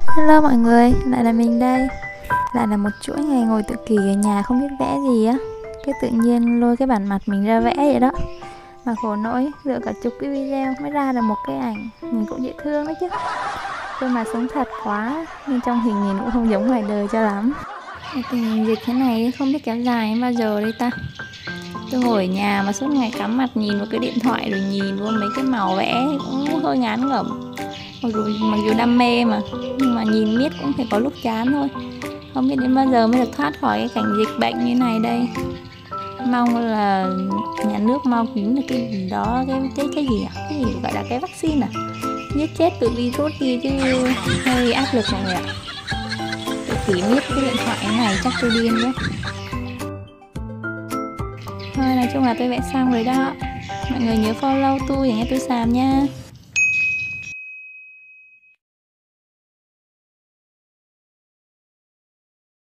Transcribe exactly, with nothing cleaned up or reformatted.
Hello mọi người, lại là mình đây. Lại là một chuỗi ngày ngồi tự kỷ ở nhà không biết vẽ gì á. Cái tự nhiên lôi cái bản mặt mình ra vẽ vậy đó. Mà khổ nỗi, lựa cả chục cái video mới ra được một cái ảnh. Nhìn cũng dễ thương đấy chứ. Tôi mà sống thật quá, nên trong hình nhìn cũng không giống ngoài đời cho lắm. Tình hình dịch thế này không biết kéo dài bao giờ đây ta. Tôi ngồi ở nhà mà suốt ngày cắm mặt nhìn vào cái điện thoại rồi nhìn vô mấy cái màu vẽ cũng hơi ngán ngẩm. Mặc dù, mặc dù đam mê mà, nhưng mà nhìn miết cũng phải có lúc chán thôi. Không biết đến bao giờ mới được thoát khỏi cái cảnh dịch bệnh như này đây. Mong là nhà nước mau kiếm được cái gì đó, cái cái cái gì à? Cái gì gọi là cái vaccine à? Giết chết tụi virus kia chứ hơi áp lực mọi người ạ. Tôi chỉ miết cái điện thoại này chắc tôi điên quá. Thôi nói chung là tôi vẽ xong rồi đó. Mọi người nhớ follow tôi để nghe tôi xàm nha.